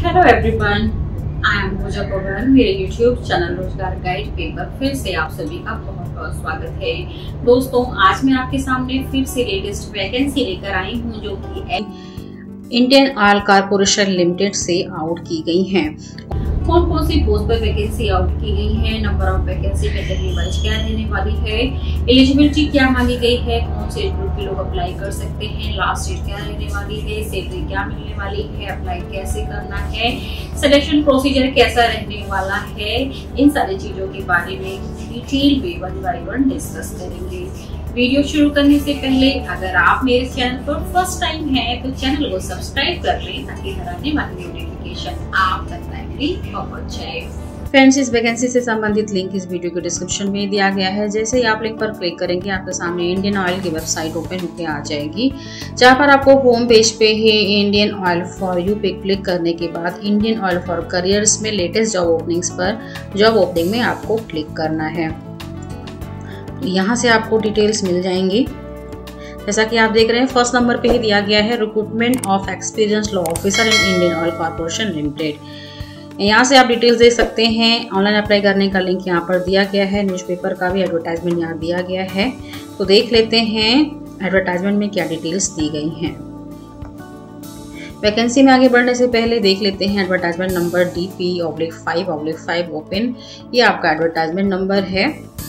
Hello everyone, I am Pooja Pawan. मेरे YouTube channel रोजगार guide पे पर फिर से आप सभी का बहुत बहुत स्वागत है। दोस्तों, आज मैं आपके सामने फिर से लेटेस्ट वैकेंसी लेकर आई हूँ जो कि इंडियन ऑयल कॉर्पोरेशन लिमिटेड से आउट की गई हैं। कौन कौन सी पोस्ट पर वैकेंसी आउट की गई है, number of vacancy category wise क्या रहने वाली है, एलिजिबिलिटी क्या मांगी गई है, कौन से एज ग्रुप के लोग अप्लाई कर सकते हैं, लास्ट डेट क्या रहने वाली है, सैलरी क्या मिलने वाली है, अप्लाई कैसे करना है, सिलेक्शन प्रोसीजर कैसा रहने वाला है, इन सारी चीजों के बारे में डिटेल में 1 बाय 1 डिस्कस करेंगे। वीडियो शुरू करने से पहले अगर आप मेरे चैनल पर फर्स्ट टाइम हैं तो चैनल को सब्सक्राइब कर लें ताकि हर आने वाली नोटिफिकेशन आप तक टाइमली पहुंच जाए। फ्रेंड्स, इस वैकेंसी से संबंधित लिंक इस वीडियो के डिस्क्रिप्शन में दिया गया है। जैसे ही आप लिंक पर क्लिक करेंगे आपके सामने इंडियन ऑयल की वेबसाइट ओपन होकर आ जाएगी, जहां पर आपको होम पेज पे ही इंडियन ऑयल फॉर यू पे क्लिक करने के बाद इंडियन ऑयल फॉर करियर्स में लेटेस्ट जॉब ओपनिंग्स पर जॉब ओपनिंग में आपको क्लिक करना है। यहाँ से आपको डिटेल्स मिल जाएंगी। जैसा कि आप देख रहे हैं, फर्स्ट नंबर पे ही दिया गया है recruitment of experience law officer in Indian Oil Corporation Limited. यहाँ से आप डिटेल्स देख सकते हैं। ऑनलाइन अप्लाई करने का लिंक यहाँ पर दिया गया है। न्यूज़पेपर का भी एडवर्टाइजमेंट यहाँ दिया गया है। तो देख लेते हैं एडवर्टाइजमेंट में क्या डिटेल्स दी गई हैं। वैकेंसी में आगे बढ़ने से पहले देख लेते हैं एडवर्टाइजमेंट नंबर DP/5/5 ओपन। ये आपका एडवर्टाइजमेंट नंबर है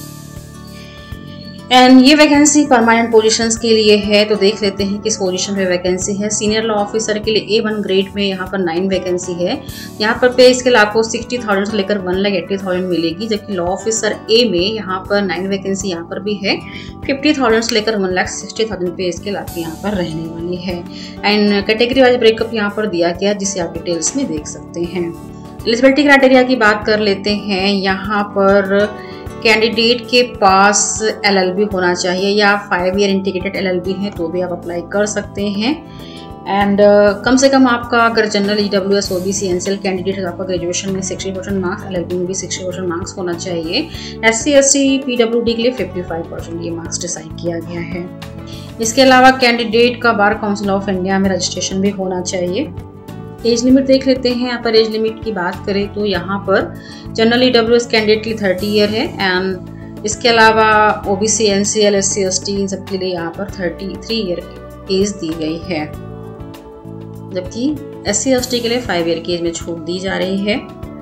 एंड ये वैकेंसी परमानेंट पोजीशंस के लिए है। तो देख लेते हैं किस पोजीशन पे वैकेंसी है। सीनियर लॉ ऑफिसर के लिए A1 ग्रेड में यहाँ पर 9 वैकेंसी है। यहाँ पर पे स्केल आपको 60,000 से लेकर 1,80,000 मिलेगी, जबकि लॉ ऑफिसर A में यहाँ पर 9 वैकेंसी यहाँ पर भी है। 50,000 से लेकर 1,60,000 पे स्केल आपकी यहाँ पर रहने वाली है। एंड कैटेगरी वाइज ब्रेकअप यहाँ पर दिया गया, जिसे आप डिटेल्स में देख सकते हैं। एलिजिबिलिटी क्राइटेरिया की बात कर लेते हैं। यहाँ पर कैंडिडेट के पास LLB होना चाहिए या 5 ईयर इंटीग्रेटेड LLB है तो भी आप अप्लाई कर सकते हैं। एंड कम से कम आपका अगर general EWS OBC NCL candidate है तो आपका ग्रेजुएशन में 60% मार्क्स, LLB में भी 60% मार्क्स होना चाहिए। SC ST PWD के लिए 55% ये मार्क्स डिसाइड किया गया है। इसके अलावा कैंडिडेट का बार काउंसिल ऑफ इंडिया में रजिस्ट्रेशन भी होना चाहिए। एज लिमिट देख लेते हैं। यहाँ पर एज लिमिट की बात करें तो यहाँ पर जनरल EWS कैंडिडेट के लिए 30 ईयर है एंड इसके अलावा OBC NCL SC ST इन सब के लिए यहाँ पर 33 ईयर एज दी गई है, जबकि SC ST के लिए 5 ईयर की एज में छूट दी जा रही है।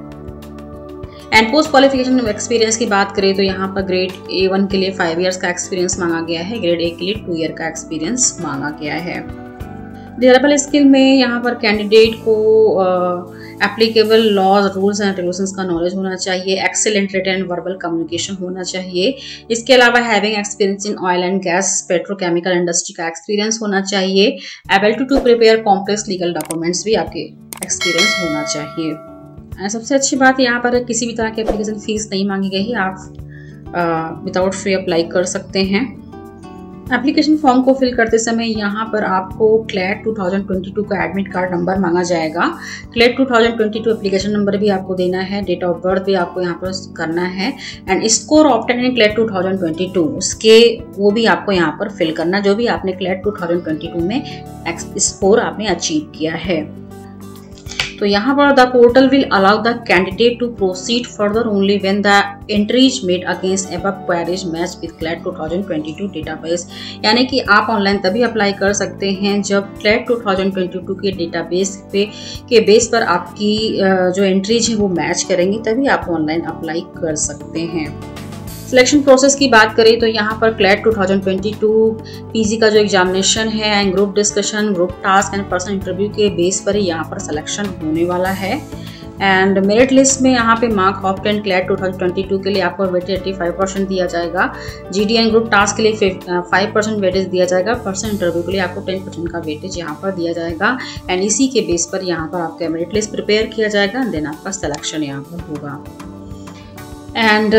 एंड पोस्ट क्वालिफिकेशन एक्सपीरियंस की बात करें तो यहाँ पर ग्रेड A1 के लिए 5 ईयर्स का एक्सपीरियंस मांगा गया है, ग्रेड A के लिए 2 ईयर का एक्सपीरियंस मांगा गया है। डिजायरेबल स्किल में यहाँ पर कैंडिडेट को applicable laws, rules and regulations का नॉलेज होना चाहिए, excellent written and verbal communication होना चाहिए। इसके अलावा having experience in oil and gas petrochemical industry का एक्सपीरियंस होना चाहिए। Able to prepare complex legal documents भी आपके एक्सपीरियंस होना चाहिए। सबसे अच्छी बात यहाँ पर किसी भी तरह की एप्लीकेशन फीस नहीं मांगी गई है, आप विदाउट फी अप्लाई कर सकते हैं। एप्लीकेशन फॉर्म को फिल करते समय यहाँ पर आपको क्लैट 2022 का एडमिट कार्ड नंबर मांगा जाएगा। क्लैट 2022 एप्लीकेशन नंबर भी आपको देना है, डेट ऑफ बर्थ भी आपको यहाँ पर करना है and score obtain in CLAT 2022 उसके वो भी आपको यहाँ पर फिल करना, जो भी आपने क्लैट 2022 में स्कोर आपने अचीव किया है। तो यहाँ पर the portal will allow the candidate to proceed further only when the entries made against above queries match with CLAT 2022 database. यानी कि आप ऑनलाइन तभी अप्लाई कर सकते हैं जब क्लैट 2022 के डेटाबेस के बेस पर आपकी जो एंट्रीज है वो मैच करेंगी, तभी आप ऑनलाइन अप्लाई कर सकते हैं। सिलेक्शन प्रोसेस की बात करें तो यहाँ पर क्लैट 2022 PG का जो एग्जामिनेशन है and group discussion, group task and personal interview के बेस पर ही यहाँ पर सिलेक्शन होने वाला है। एंड मेरिट लिस्ट में यहाँ पे मार्क ऑब्टेन क्लैट 2022 के लिए आपको वेटेज 85% दिया जाएगा। GD एंड ग्रुप टास्क के लिए 5% वेटेज दिया जाएगा। पर्सनल इंटरव्यू के लिए आपको 10% का वेटेज यहाँ पर दिया जाएगा एंड इसी के बेस पर यहाँ पर आपका मेरिट लिस्ट प्रिपेयर किया जाएगा, देन आपका सिलेक्शन यहाँ पर होगा। एंड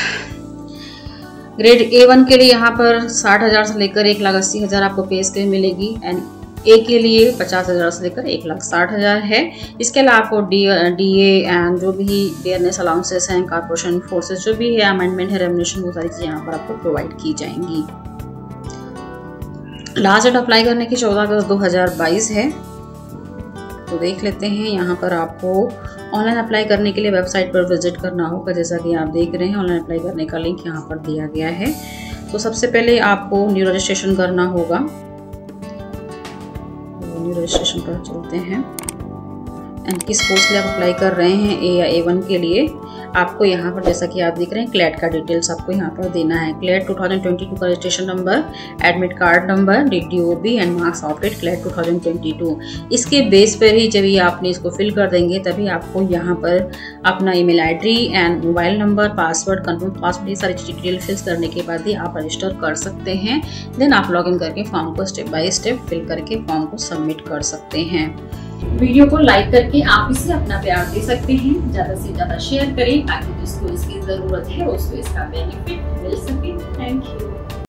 ग्रेड A1 के लिए यहाँ पर 60,000 से लेकर 1,80,000 आपको पे स्केल मिलेगी एंड A के लिए 50,000 से लेकर 1,60,000 है। इसके अलावा आपको DA एंड जो भी डियरनेस अलाउंसेस हैं, कॉर्पोरेशन फोर्सेस जो भी है, अमेंडमेंट है, रेमुनेशन, वो सारी चीज़ें यहाँ पर आपको प्रोवाइड की जाएंगी। लास्ट डेट अप्लाई करने की 14 अगस्त 2022 है। तो देख लेते हैं। यहाँ पर आपको ऑनलाइन अप्लाई करने के लिए वेबसाइट पर विजिट करना होगा। जैसा कि आप देख रहे हैं ऑनलाइन अप्लाई करने का लिंक यहाँ पर दिया गया है। तो सबसे पहले आपको न्यू रजिस्ट्रेशन करना होगा। तो न्यू रजिस्ट्रेशन पर चलते हैं। एंड किस कोर्स के लिए आप अप्लाई कर रहे हैं, ए या A1 के लिए, आपको यहाँ पर जैसा कि आप देख रहे हैं क्लैट का डिटेल्स आपको यहाँ पर देना है। क्लैट 2022 का registration number, admit card number, DDOB and marks of date CLAT 2022। इसके बेस पर ही जब ये आपने इसको फिल कर देंगे तभी आपको यहाँ पर अपना email ID and mobile number, password, confirm password, ये सारी डिटेल फिल करने के बाद ही आप रजिस्टर कर सकते हैं। देन आप लॉगिन करके फॉर्म को स्टेप बाय स्टेप फिल करके फॉर्म को सबमिट कर सकते हैं। वीडियो को लाइक करके आप इसे अपना प्यार दे सकते हैं। ज्यादा से ज्यादा शेयर करें ताकि जिसको इसकी जरूरत है उसको इसका बेनिफिट मिल सके। Thank you.